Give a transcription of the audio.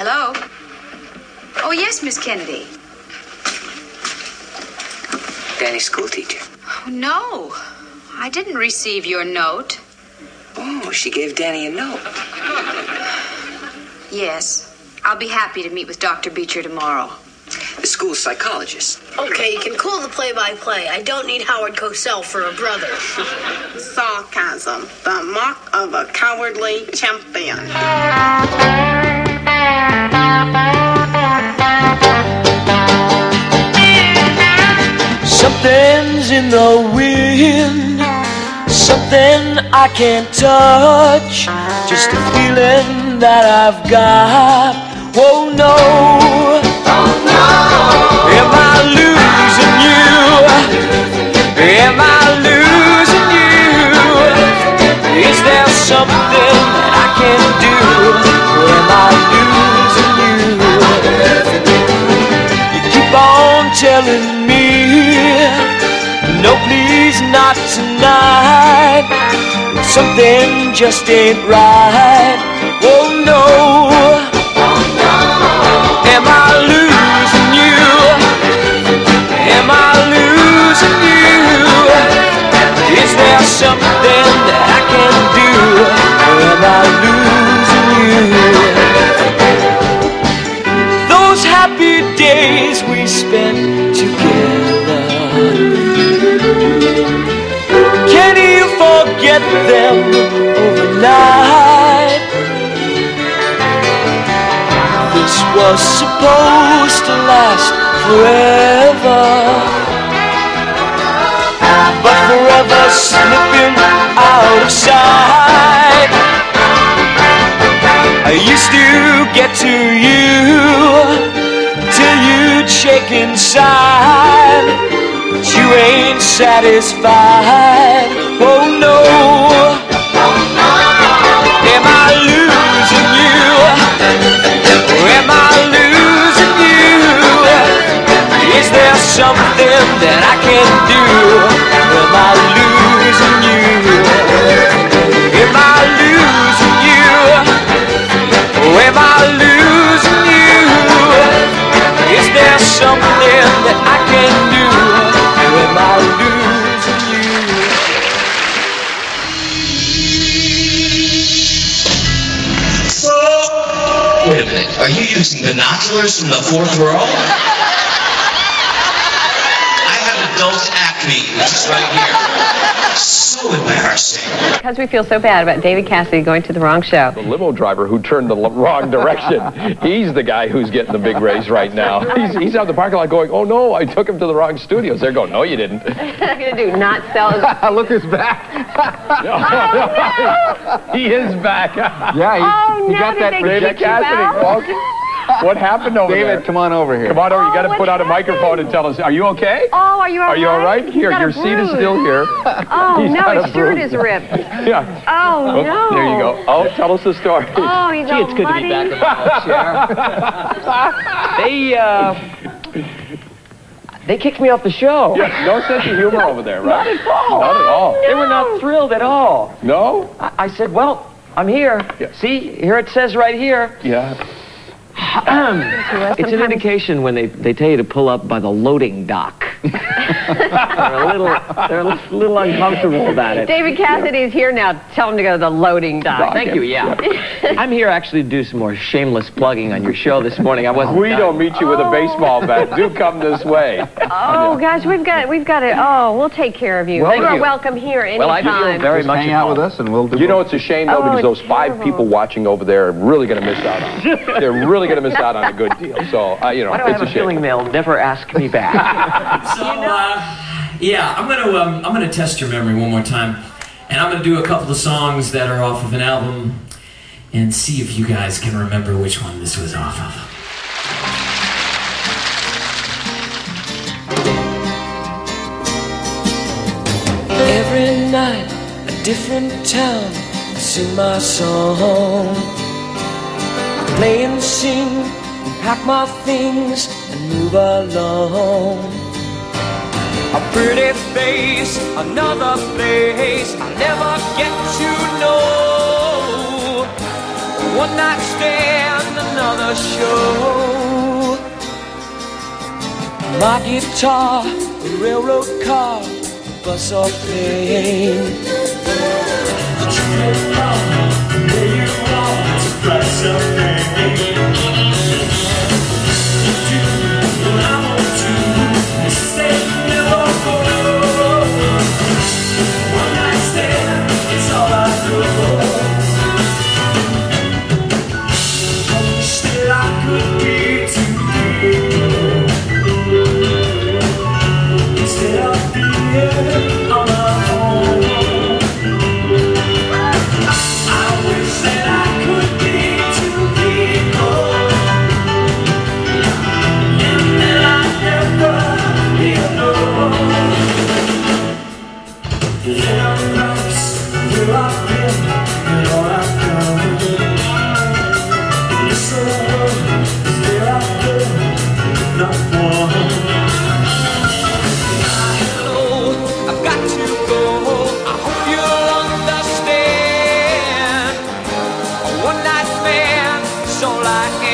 Hello? Oh, yes, Miss Kennedy. Danny's school teacher. Oh, no. I didn't receive your note. Oh, she gave Danny a note. Yes. I'll be happy to meet with Dr. Beecher tomorrow. The school's psychologist. Okay, you can call the play-by-play. I don't need Howard Cosell for a brother. Sarcasm, the mark of a cowardly champion. Something's in the wind, something I can't touch, just a feeling that I've got. Oh no, am I losing you? Am I losing you? Is there something that I can do? Or am I losing you? You keep on telling me, no please not tonight, something just ain't right. Oh no, am I losing you? Am I losing you? Is there something that I can do? Or am I losing you? Those happy days we spent together, can you forget them overnight? This was supposed to last forever, but forever slipping out of sight. I used to get to you till you'd shake inside, but you ain't satisfied. Oh no, am I losing you? Am I losing you? Is there something that I can do? Am I losing you? Am I losing you? Am I losing you? Is there something that I can do? Am I losing you? Wait a minute, are you using binoculars from the fourth row? I have adult acne, which is right here. So embarrassing. Because we feel so bad about David Cassidy going to the wrong show. The limo driver who turned the wrong direction. He's the guy who's getting the big raise right now. He's out in the parking lot going, oh no, I took him to the wrong studios. They're going, no, you didn't. What are you going to do, not sell his... Look who's back. He is back. Yeah, he got that David Cassidy. What happened over there? David, come on over here. Come on over. You got to put out a happened? microphone and tell us. Are you okay? Oh, are you all right? Are you all right? Here, your seat is still here. Oh, no, his shirt is ripped. Yeah. Oh, no. There you go. Oh, tell us the story. Oh, he's all It's good to be back in the chair. They kicked me off the show. Yeah, no sense of humor over there, right? Not at all. Not at all. They were not thrilled at all. No? I said, well, I'm here. Yeah. See, here it says right here. Yeah. It's an indication when they tell you to pull up by the loading dock. They're a little uncomfortable about it. David Cassidy's here now. Tell him to go to the loading dock. Thank you, yeah. I'm here actually to do some more shameless plugging on your show this morning. I wasn't. We don't meet you with a baseball bat. Do come this way. Oh, gosh, we've got to, oh, we'll take care of you. Well, You are welcome here anytime. Well, I feel very much hang out with us and we'll do. You know, it's a shame, though, because those it's 5 terrible. people watching over there are really going to miss out on it. They're really going to miss out on a good deal. So, you know, Why do I it's have a a feeling shame. they'll never ask me back? So, yeah, I'm gonna test your memory one more time, and I'm gonna do a couple of songs that are off of an album, and see if you guys can remember which one this was off of. Every night, a different town, sing my song. Play and sing, pack my things and move along. A pretty face, another place I never get to know. One night stand, another another show. My guitar, a railroad car, bus or plane. There you are, it's a price of pain. You do what I want to, and stay never go. One night stand, it's all I know. I wish that I could be to you. Instead of being on my own. I wish that I could be two people, and then I'd never be alone. Here I'm lost, here I've been, and all I've done. This world is there I've been, not one. I've got to go, I hope you'll understand. A one-night man, so like